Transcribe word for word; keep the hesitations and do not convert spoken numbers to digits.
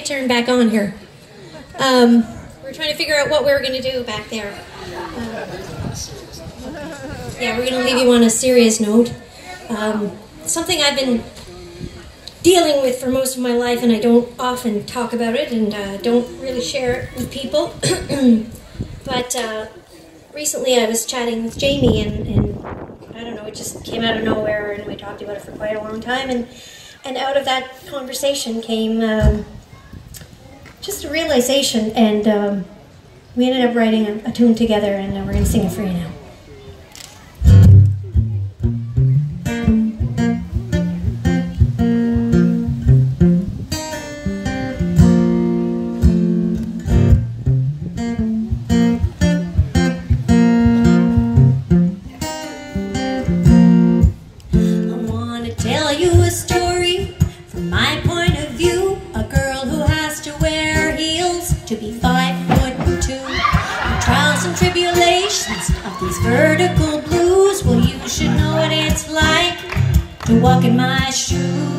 mic turned back on here. Um, we're trying to figure out what we were going to do back there. Uh, yeah, we're going to leave you on a serious note. Um, something I've been dealing with for most of my life, and I don't often talk about it, and uh, don't really share it with people. But uh, recently I was chatting with Jamie, and, and I don't know, it just came out of nowhere, and we talked about it for quite a long time, and, and out of that conversation came um, just a realization, and um, we ended up writing a, a tune together, and uh, we're going to sing it for you now. To be five foot two, the trials and tribulations of these vertical blues. Well, you should know what it's like to walk in my shoes.